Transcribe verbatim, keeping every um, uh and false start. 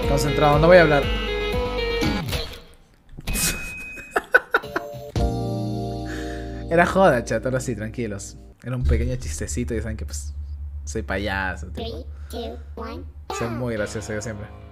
Concentrado, no voy a hablar. Era joda, chat, ahora sí, tranquilos. Era un pequeño chistecito y saben que pues soy payaso, tipo. Soy muy gracioso yo siempre.